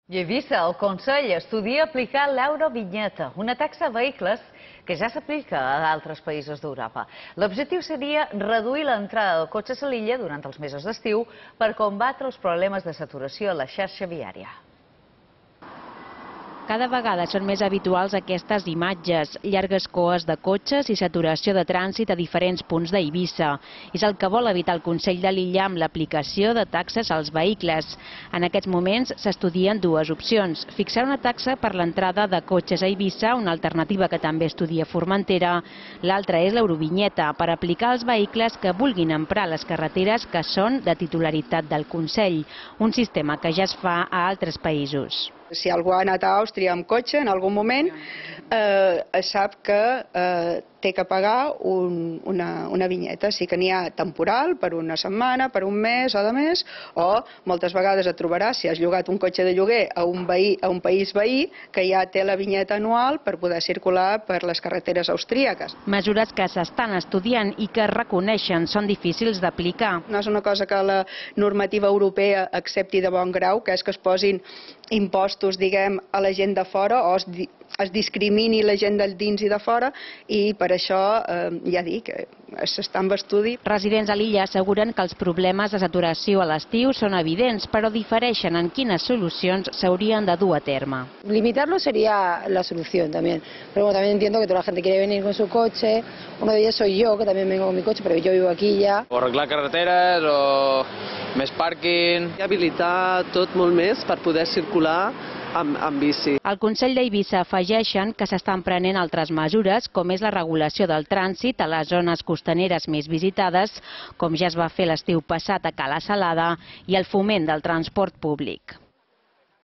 I a Eivissa, el Consell estudia aplicar l'eurovinyeta, una taxa a vehicles que ja s'aplica a d'altres països d'Europa. L'objectiu seria reduir l'entrada de cotxes a l'illa durant els mesos d'estiu per combatre els problemes de saturació a la xarxa viària. Cada vegada són més habituals aquestes imatges, llargues coes de cotxes i saturació de trànsit a diferents punts d'Eivissa. És el que vol evitar el Consell de l'Illa amb l'aplicació de taxes als vehicles. En aquests moments s'estudien dues opcions. Fixar una taxa per l'entrada de cotxes a Eivissa, una alternativa que també estudia Formentera. L'altra és l'eurovinyeta, per aplicar als vehicles que vulguin emprar les carreteres que són de titularitat del Consell. Un sistema que ja es fa a altres països. Si algú ha anat a Àustria amb cotxe en algun moment, sap que té que pagar una vinyeta. Sí que n'hi ha temporal, per una setmana, per un mes o de més, o moltes vegades et trobaràs, si has llogat un cotxe de lloguer a un país veí, que ja té la vinyeta anual per poder circular per les carreteres austríaques. Mesures que s'estan estudiant i que reconeixen són difícils d'aplicar. No és una cosa que la normativa europea accepti de bon grau, que és que es posin impostos, diguem, a la gent de fora o es discrimini la gent del dins i de fora, i per això, ja dic, s'està en estudi. Residents a l'illa asseguren que els problemes de saturació a l'estiu són evidents, però difereixen en quines solucions s'haurien de dur a terme. Limitarlo sería la solución también, pero bueno, también entiendo que toda la gente quiere venir con su coche. Uno de ellos soy yo, que también vengo con mi coche, pero yo vivo aquí ya. O arreglar carreteres o més pàrquing. I habilitar tot molt més per poder circular amb bici. Al Consell d'Eivissa afegeixen que s'estan prenent altres mesures, com és la regulació del trànsit a les zones costaneres més visitades, com ja es va fer l'estiu passat a Cala Salada, i el foment del transport públic.